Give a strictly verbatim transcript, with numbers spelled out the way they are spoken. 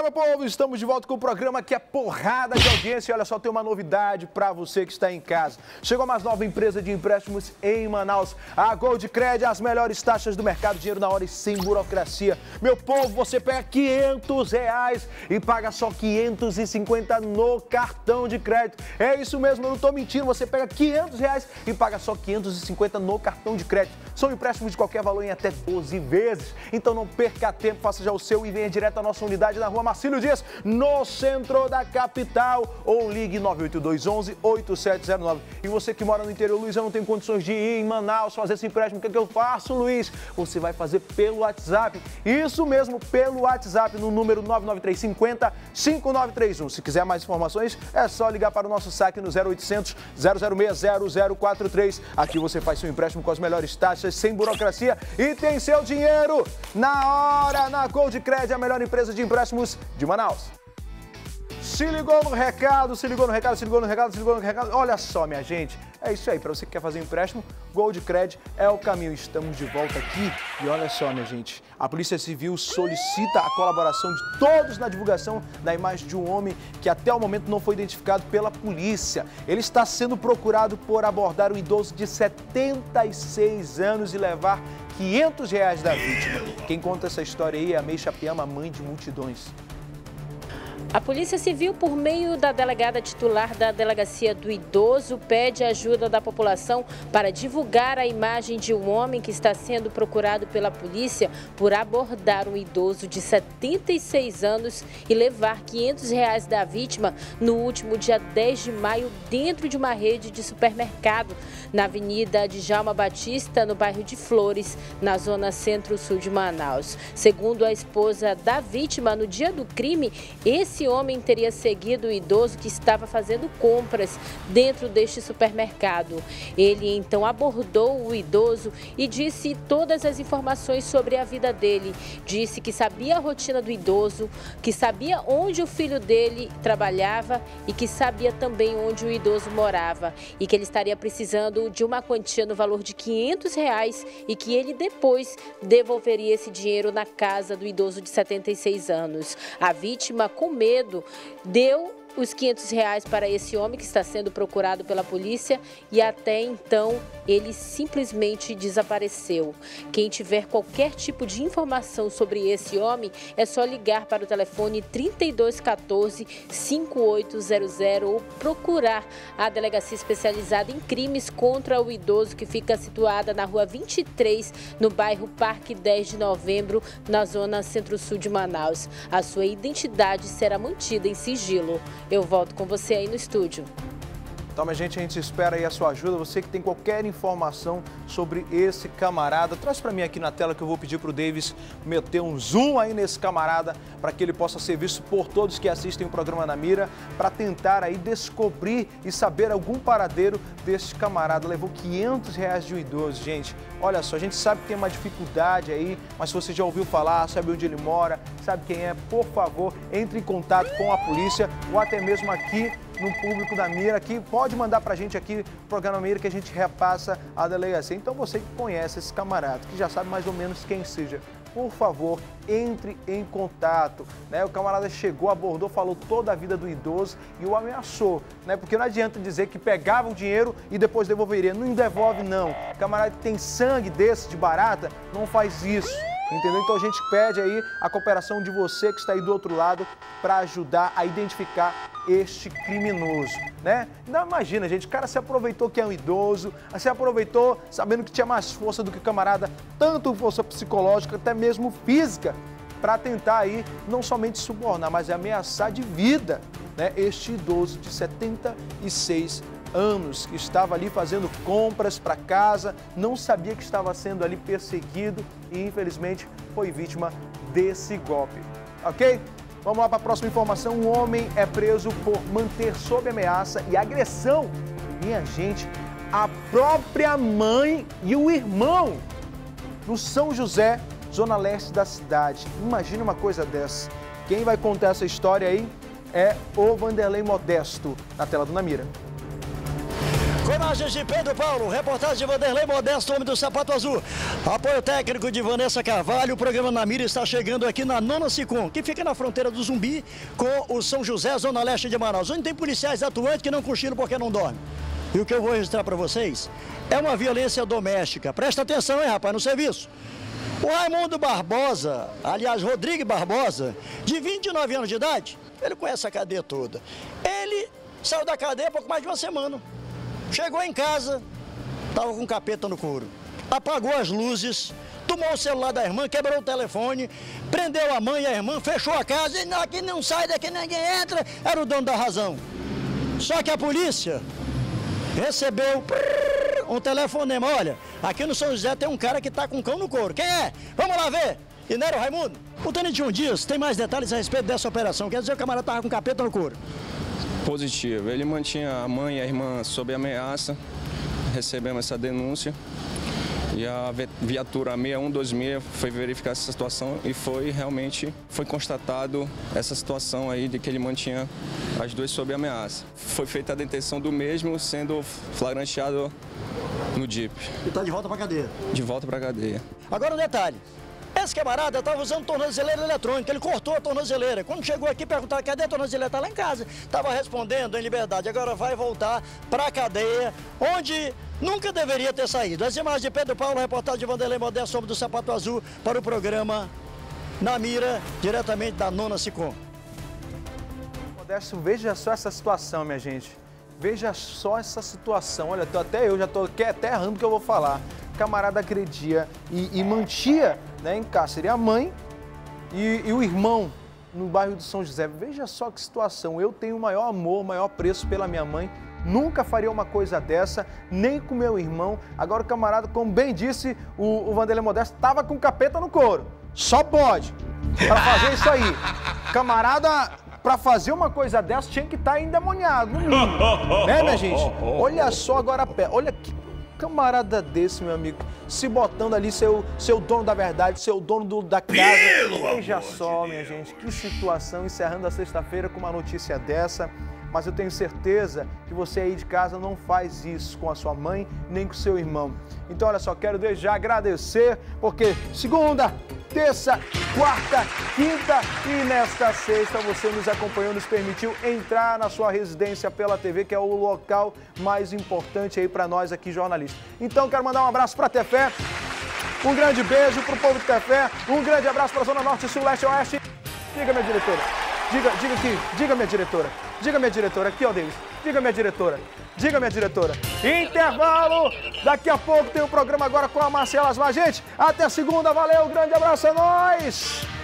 Fala, meu povo! Estamos de volta com o programa que é porrada de audiência. E olha só, tem uma novidade para você que está em casa. Chegou a mais nova empresa de empréstimos em Manaus. A Goldcred, as melhores taxas do mercado, dinheiro na hora e sem burocracia. Meu povo, você pega quinhentos reais e paga só quinhentos e cinquenta no cartão de crédito. É isso mesmo, eu não estou mentindo. Você pega quinhentos reais e paga só quinhentos e cinquenta no cartão de crédito. São empréstimos de qualquer valor em até doze vezes. Então não perca tempo, faça já o seu e venha direto à nossa unidade na Rua Marcílio Dias, no centro da capital, ou ligue nove oito dois um um oito sete zero nove. E você que mora no interior, Luiz, eu não tenho condições de ir em Manaus fazer esse empréstimo, o que, é que eu faço, Luiz? Você vai fazer pelo WhatsApp, isso mesmo, pelo WhatsApp, no número nove nove três cinco zero cinco nove três um. Se quiser mais informações, é só ligar para o nosso saque no zero oitocentos, zero zero seis, zero zero quatro três. Aqui você faz seu empréstimo com as melhores taxas, sem burocracia e tem seu dinheiro na hora, na Goldcred, a melhor empresa de empréstimos de Manaus. Se ligou no recado, se ligou no recado, se ligou no recado, se ligou no recado. Olha só, minha gente, é isso aí. Para você que quer fazer um empréstimo, Goldcred é o caminho. Estamos de volta aqui e olha só, minha gente, a Polícia Civil solicita a colaboração de todos na divulgação da imagem de um homem que até o momento não foi identificado pela polícia. Ele está sendo procurado por abordar um idoso de setenta e seis anos e levar quinhentos reais da vítima. Quem conta essa história aí é a Meixa Piama, mãe de multidões. A Polícia Civil, por meio da delegada titular da Delegacia do Idoso, pede ajuda da população para divulgar a imagem de um homem que está sendo procurado pela polícia por abordar um idoso de setenta e seis anos e levar quinhentos reais da vítima no último dia dez de maio dentro de uma rede de supermercado na Avenida Djalma Batista, no bairro de Flores, na zona centro-sul de Manaus. Segundo a esposa da vítima, no dia do crime, esse Esse homem teria seguido o idoso que estava fazendo compras dentro deste supermercado. Ele então abordou o idoso e disse todas as informações sobre a vida dele. Disse que sabia a rotina do idoso, que sabia onde o filho dele trabalhava e que sabia também onde o idoso morava. E que ele estaria precisando de uma quantia no valor de quinhentos reais e que ele depois devolveria esse dinheiro na casa do idoso de setenta e seis anos. A vítima, com medo, deu os quinhentos reais para esse homem que está sendo procurado pela polícia e até então ele simplesmente desapareceu. Quem tiver qualquer tipo de informação sobre esse homem é só ligar para o telefone trinta e dois quatorze, cinco oito zero zero ou procurar a delegacia especializada em crimes contra o idoso que fica situada na rua vinte e três, no bairro Parque dez de Novembro, na zona centro-sul de Manaus. A sua identidade será mantida em sigilo. Eu volto com você aí no estúdio. Então, minha gente, a gente espera aí a sua ajuda. Você que tem qualquer informação sobre esse camarada, traz para mim aqui na tela que eu vou pedir para o Davis meter um zoom aí nesse camarada para que ele possa ser visto por todos que assistem o programa Na Mira, para tentar aí descobrir e saber algum paradeiro desse camarada. Levou quinhentos reais de um idoso, gente. Olha só, a gente sabe que tem uma dificuldade aí, mas se você já ouviu falar, sabe onde ele mora, sabe quem é, por favor, entre em contato com a polícia ou até mesmo aqui no público da Mira, que pode mandar pra gente aqui no programa Mira que a gente repassa a delegacia. Então você que conhece esse camarada, que já sabe mais ou menos quem seja, por favor, entre em contato, né? O camarada chegou, abordou, falou toda a vida do idoso e o ameaçou, né? Porque não adianta dizer que pegava o dinheiro e depois devolveria. Não devolve, não. O camarada que tem sangue desse de barata, não faz isso. Entendeu? Então a gente pede aí a cooperação de você que está aí do outro lado para ajudar a identificar este criminoso, né? Não, imagina, gente, o cara se aproveitou que é um idoso, se aproveitou sabendo que tinha mais força do que o camarada, tanto força psicológica, até mesmo física, para tentar aí não somente subornar, mas ameaçar de vida, né, este idoso de setenta e seis anos, que estava ali fazendo compras para casa, não sabia que estava sendo ali perseguido e infelizmente foi vítima desse golpe, ok? Vamos lá para a próxima informação. Um homem é preso por manter sob ameaça e agressão, minha gente, a própria mãe e o irmão no São José, zona leste da cidade. Imagina uma coisa dessa. Quem vai contar essa história aí é o Vanderlei Modesto, na tela do Na Mira. Com a Imagens de Pedro Paulo, reportagem de Vanderlei Modesto, homem do sapato azul. Apoio técnico de Vanessa Carvalho. O programa Na Mira está chegando aqui na Nona Sicom, que fica na fronteira do Zumbi com o São José, zona leste de Manaus, onde tem policiais atuantes que não cochilam porque não dormem. E o que eu vou registrar para vocês é uma violência doméstica. Presta atenção, hein, rapaz, no serviço. O Raimundo Barbosa, aliás, Rodrigo Barbosa, de vinte e nove anos de idade, ele conhece a cadeia toda. Ele saiu da cadeia há pouco mais de uma semana. Chegou em casa, estava com capeta no couro. Apagou as luzes, tomou o celular da irmã, quebrou o telefone, prendeu a mãe e a irmã, fechou a casa, e aqui não sai, daqui ninguém entra, era o dono da razão. Só que a polícia recebeu um telefonema, olha, aqui no São José tem um cara que está com cão no couro. Quem é? Vamos lá ver. E não era o Raimundo? O tenente um Dias tem mais detalhes a respeito dessa operação. Quer dizer, o camarada estava com capeta no couro. Positivo. Ele mantinha a mãe e a irmã sob ameaça. Recebemos essa denúncia. E a viatura seis um dois seis foi verificar essa situação e foi realmente foi constatado essa situação aí de que ele mantinha as duas sob ameaça. Foi feita a detenção do mesmo, sendo flagranteado no Jeep. E está de volta para a cadeia? De volta para a cadeia. Agora um detalhe. Esse camarada estava usando tornozeleira eletrônica, ele cortou a tornozeleira. Quando chegou aqui, perguntaram, cadê a tornozeleira? Está lá em casa. Estava respondendo em liberdade, agora vai voltar para a cadeia, onde nunca deveria ter saído. As imagens de Pedro Paulo, reportagem de Vanderlei Modesto, homem do sapato azul, para o programa Na Mira, diretamente da Nona Sicom. Modesto, veja só essa situação, minha gente. Veja só essa situação. Olha, tô, até eu já estou até errando o que eu vou falar. O camarada agredia e, e mantia, né, em cárcere a mãe e, e o irmão no bairro do São José. Veja só que situação. Eu tenho o maior amor, o maior preço pela minha mãe. Nunca faria uma coisa dessa, nem com meu irmão. Agora o camarada, como bem disse o, o Vanderlei Modesto, estava com capeta no couro. Só pode para fazer isso aí. Camarada, para fazer uma coisa dessa, tinha que estar endemoniado, no mínimo. Né, minha gente? Olha só agora a pé. Olha que camarada desse, meu amigo, se botando ali, seu, seu dono da verdade, seu dono do, da casa. Veja só, minha gente, que situação, encerrando a sexta-feira com uma notícia dessa. Mas eu tenho certeza que você aí de casa não faz isso com a sua mãe, nem com o seu irmão. Então, olha só, quero desde já agradecer, porque segunda, terça, quarta, quinta e nesta sexta você nos acompanhou, nos permitiu entrar na sua residência pela T V, que é o local mais importante aí para nós aqui jornalistas. Então, quero mandar um abraço para a Tefé, um grande beijo para o povo de Tefé, um grande abraço para a Zona Norte, Sul, Leste e Oeste. Diga, minha diretora. Diga, diga aqui, diga minha diretora, diga minha diretora, aqui ó Davis, diga minha diretora, diga minha diretora. Intervalo, daqui a pouco tem um programa agora com a Marcela Asmar. Gente, até segunda, valeu, grande abraço, é nóis!